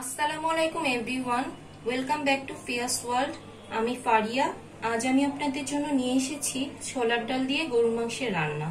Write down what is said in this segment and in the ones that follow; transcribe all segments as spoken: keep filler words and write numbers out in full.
আসসালামু আলাইকুম everyone, welcome back to Fia's world. আমি ফারিয়া। আজ আমি আপনাদের জন্য নিয়ে এসেছি ছোলার ডাল দিয়ে গরুর মাংসের রান্না।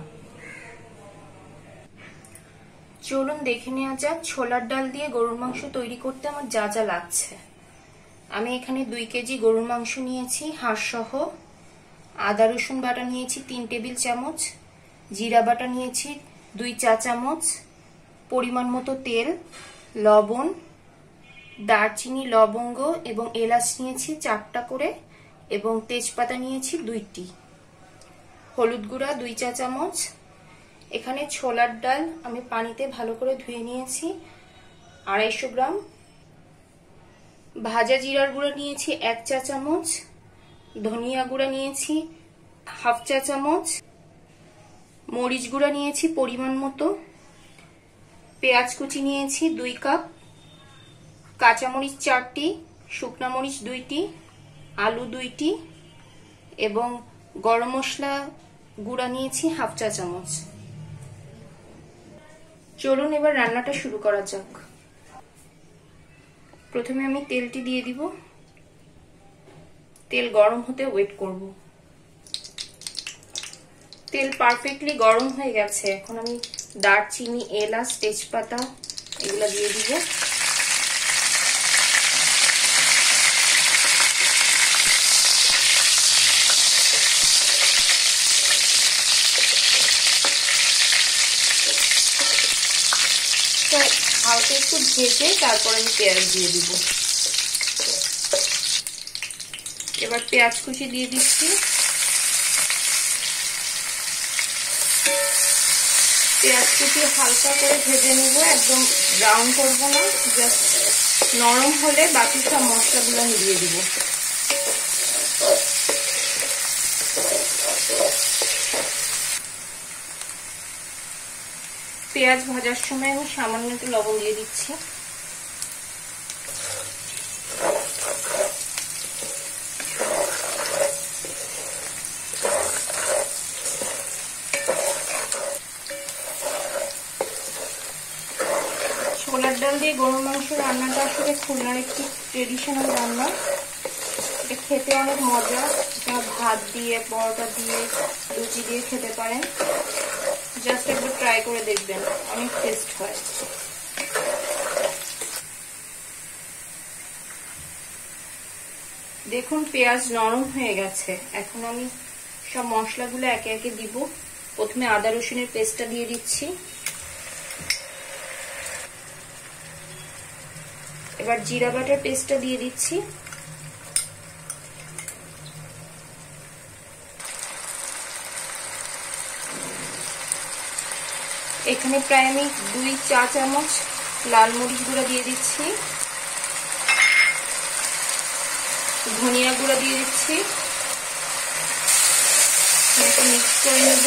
চলুন দেখে নেওয়া যাক ছোলার ডাল দিয়ে গরুর মাংস তৈরি করতে আমার যা যা লাগছে। আমি এখানে দুই কেজি গরুর মাংস নিয়েছি হাড় সহ। আদা রসুন বাটা নিয়েছি তিন টেবিল চামচ, জিরা বাটা নিয়েছি দুই চা চামচ, পরিমাণ মতো তেল, লবণ, দারচিনি, লবঙ্গ এবং এলাচ নিয়েছি চারটা করে এবং তেজপাতা নিয়েছি দুইটি। হলুদ গুঁড়া দুই চা চামচ। এখানে ছোলার ডাল আমি পানিতে ভালো করে ধুয়ে নিয়েছি আড়াইশো গ্রাম। ভাজা জিরার গুঁড়া নিয়েছি এক চা চামচ, ধনিয়া গুঁড়া নিয়েছি হাফ চা চামচ, মরিচ গুঁড়া নিয়েছি পরিমাণ মতো, পেঁয়াজ কুচি নিয়েছি দুই কাপ, কাঁচামরিচ চারটি, শুকনা মরিচ দুইটি, আলু দুইটি এবং গরম মশলা গুঁড়া নিয়েছি হাফ চা চামচ। চলুন এবার রান্নাটা শুরু করা যাক। প্রথমে আমি তেলটি দিয়ে দিব। তেল গরম হতে ওয়েট করব। তেল পারফেক্টলি গরম হয়ে গেছে। এখন আমি দারচিনি, এলাচ, তেজপাতা এগুলা দিয়ে দিব। হালকা একটু ভেজে তারপর আমি পেঁয়াজ দিয়ে দিব। এবার পেঁয়াজ কুচি দিয়ে দিচ্ছি। পেঁয়াজ কুচি হালকা করে ভেজে নেব, একদম ব্রাউন করব না, জাস্ট নরম হলে বাকি সব মশলাগুলো আমি দিয়ে দিব। পেঁয়াজ ভাজার সময় আমি সামান্য একটু লবণ দিয়ে দিচ্ছি। ছোলার ডাল দিয়ে গরুর মাংস রান্নাটা আসলে খুলনার একটি ট্রেডিশনাল রান্না। এটা খেতে অনেক মজা। এটা ভাত দিয়ে, পরোটা দিয়ে, লুচি দিয়ে খেতে পারেন। জাস্ট একবার ট্রাই করে দেখবেন, অনেক টেস্ট হয়। দেখুন পেঁয়াজ নরম হয়ে গেছে। এখন আমি সব মশলাগুলো একে একে দিব। প্রথমে আদা রসুনের পেস্টটা দিয়ে দিচ্ছি। এবার জিরা বাটার পেস্টটা দিয়ে দিচ্ছি। এখানে প্রায় আমি দুই চা চামচ লাল মরিচ গুঁড়া দিয়ে দিচ্ছি, ধনিয়া গুঁড়া দিয়ে দিচ্ছি। মিক্স করে নেব।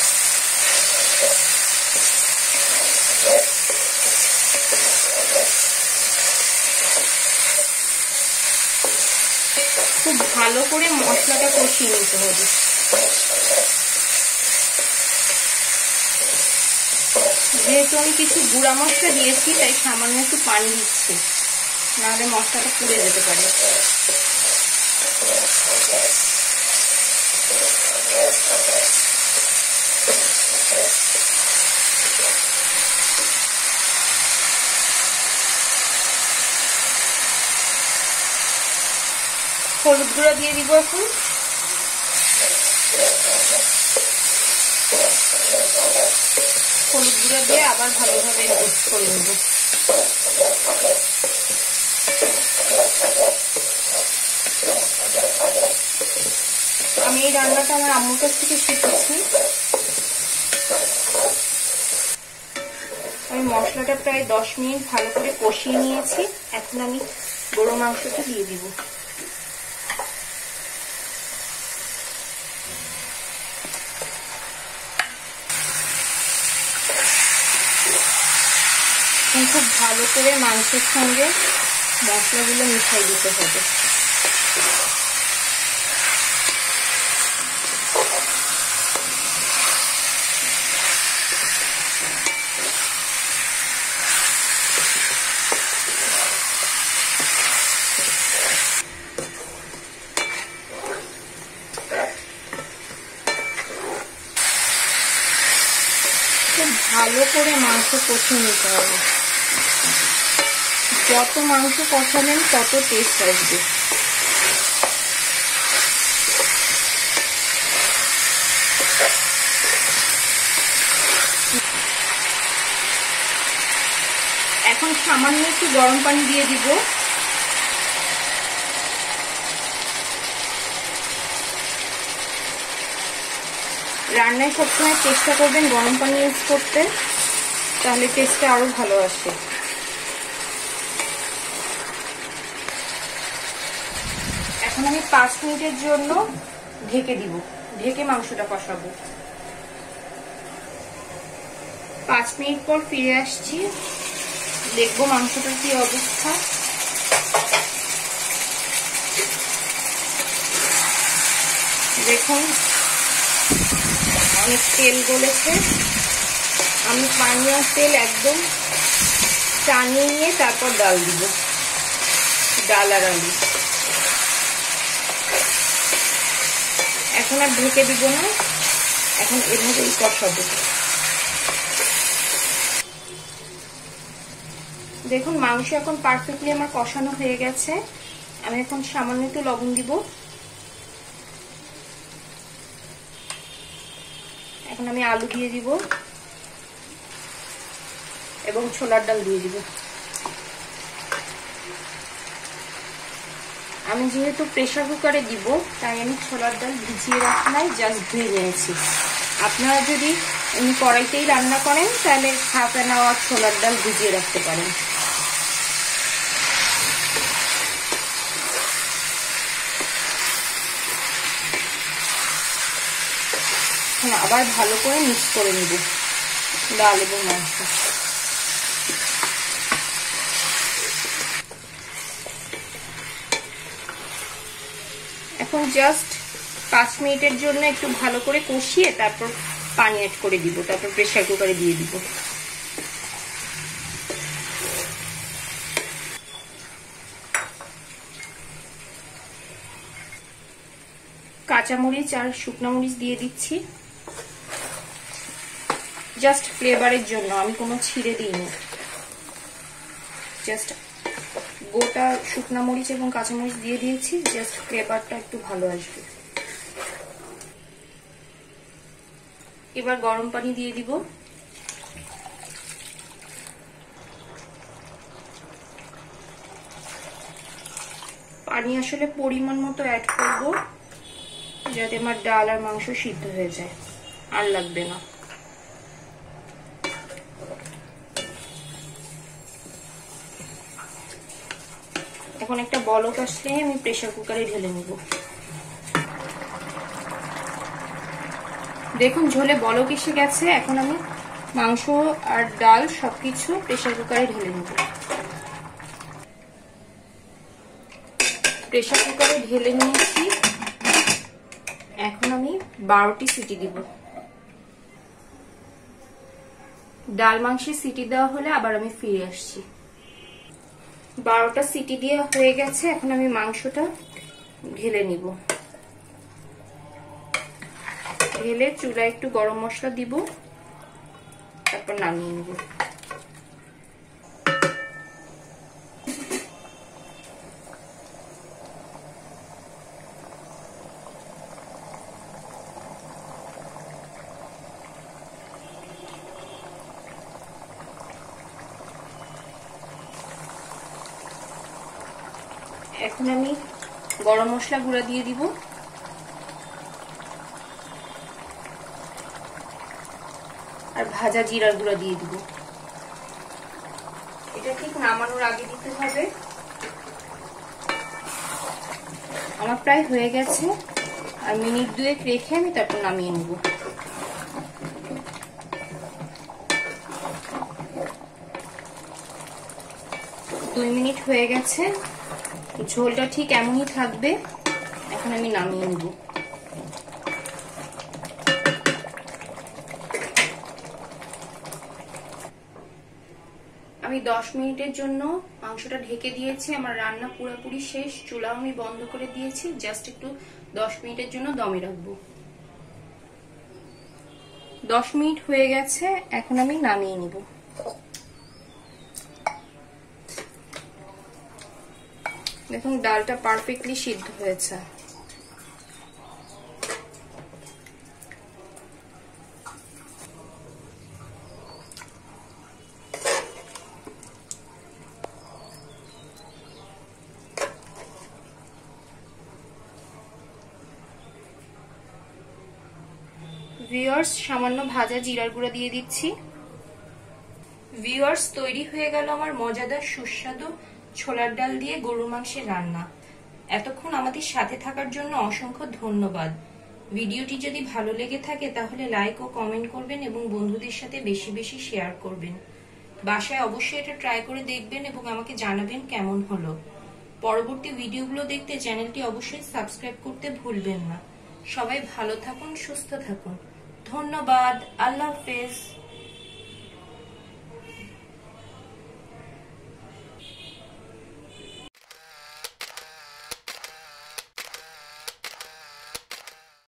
খুব ভালো করে মশলাটা কষিয়ে নিতে হবে। যেহেতু আমি কিছু গুঁড়া মশলা দিয়েছি তাই সামান্য একটু পানি দিচ্ছি, নাহলে মশলাটা পুড়ে যেতে পারে। হলুদ গুঁড়া দিয়ে দিব এখন। হলুদ গুঁড়া দিয়ে আবার ভালোভাবে মিক্স করে নেব। আমি এই রান্নাটা আমার আম্মুর কাছ থেকে শিখেছি। আমি মশলাটা প্রায় দশ মিনিট ভালো করে কষিয়ে নিয়েছি। এখন আমি গরুর মাংসটা দিয়ে দিব। খুব ভালো করে মাংসের সঙ্গে মশলাগুলো মিশিয়ে দিতে হবে। ভালো করে মাংস কষে নিতে হবে। যত মাংস কষাবেন তত টেস্ট আসবে। এখন সামান্য একটু গরম পানি দিয়ে দিব। রান্নায় সবসময় চেষ্টা করবেন গরম পানি ইউজ করতে, তাহলে টেস্টটা আরো ভালো আসে। এখন আমি পাঁচ মিনিটের জন্য ঢেকে দিব, ঢেকে মাংসটা কষাবো। পাঁচ মিনিট পর ফিরে আসছি, দেখবো মাংসটার কি অবস্থা। দেখুন অনেক তেল গলেছে। আমি পানি আর তেল একদম টানিয়ে নিয়ে তারপর ডাল দিব, ডাল আর আলু। এখন আর ঢেকে দিব না, এখন এভাবেই কষাবো। দেখুন মাংস এখন পারফেক্টলি আমার কষানো হয়ে গেছে। আমি এখন সামান্য একটু লবণ দিব। এখন আমি আলু দিয়ে দিব এবং ছোলার ডাল দিয়ে দিব। আমি যেহেতু প্রেসার কুকারে দিব, তাই আমি ছোলার ডাল ভিজিয়ে রাখি নাই, জাস্ট ধুয়ে নিয়েছি। আপনারা যদি এমনি কড়াইতেই রান্না করেন তাহলে হাফ অ্যান আওয়ার ছোলার ডাল ভিজিয়ে রাখতে পারেন। আবার ভালো করে মিক্স করে নিব ডাল এবং মাংস। এখন জাস্ট পাঁচ মিনিটের জন্য একটু ভালো করে কষিয়ে তারপর পানি অ্যাড করে দিব, তারপর প্রেসার কুকারে দিয়ে দিব। কাঁচামরিচ আর শুকনো মরিচ দিয়ে দিচ্ছি জাস্ট ফ্লেভারের জন্য, আমি কোনো ছিঁড়ে দিইনি। জাস্ট গোটা শুকনো মরিচ এবং কাঁচামরিচ দিয়ে দিয়েছি, জাস্ট ফ্লেভারটা একটু ভালো আসবে। এবার গরম পানি দিয়ে দিব। পানি আসলে পরিমাণ মতো অ্যাড করব, যাতে আমার ডাল আর মাংস সিদ্ধ হয়ে যায়, আর লাগবে না। এখন একটা বলক আসলে আমি প্রেসার কুকারে ঢেলে নেব। দেখুন ঝোলে বলক এসে গেছে। এখন আমি মাংস আর ডাল সবকিছু প্রেসার কুকারে ঢেলে নেব। প্রেসার কুকারে ঢেলে নিয়েছি। এখন আমি বারোটি সিটি দিব। ডাল মাংসে সিটি দেওয়া হলে আবার আমি ফিরে আসছি। বারোটা সিটি দেওয়া হয়ে গেছে। এখন আমি মাংসটা ঢেলে নিব। ঢেলে চুলায় একটু গরম মশলা দিব, তারপর নামিয়ে নেব। এখন আমি গরম মশলা গুঁড়া দিয়ে দিব, আর ভাজা জিরার গুঁড়া দিয়ে দিব। এটা ঠিক নামানোর আগে দিতে হবে। আমার প্রায় হয়ে গেছে, আর মিনিট দুয়েক রেখে আমি তারপর নামিয়ে নেব। দুই মিনিট হয়ে গেছে, ঝোলটা ঠিক এমনই থাকবে। এখন আমি নামিয়ে নেব। আমি দশ মিনিটের জন্য মাংসটা ঢেকে দিয়েছি। আমার রান্না পুরোপুরি শেষ, চুলা আমি বন্ধ করে দিয়েছি। জাস্ট একটু দশ মিনিটের জন্য দমে রাখবো। দশ মিনিট হয়ে গেছে, এখন আমি নামিয়ে নিব। দেখুন ডালটা পারফেক্টলি সিদ্ধ হয়েছে। ভিউয়ার্স, সামান্য ভাজা জিরার গুঁড়া দিয়ে দিচ্ছি। ভিউয়ার্স, তৈরি হয়ে গেল আমার মজাদার সুস্বাদু ছোলার ডাল দিয়ে গরুর মাংসের রান্না। এতক্ষণ আমাদের সাথে থাকার জন্য অসংখ্য ধন্যবাদ। ভিডিওটি যদি ভালো লেগে থাকে তাহলে লাইক ও কমেন্ট করবেন এবং বন্ধুদের সাথে বেশি বেশি শেয়ার করবেন। বাসায় অবশ্যই এটা ট্রাই করে দেখবেন এবং আমাকে জানাবেন কেমন হলো। পরবর্তী ভিডিওগুলো দেখতে চ্যানেলটি অবশ্যই সাবস্ক্রাইব করতে ভুলবেন না। সবাই ভালো থাকুন, সুস্থ থাকুন। ধন্যবাদ। আল্লাহ হাফেজ।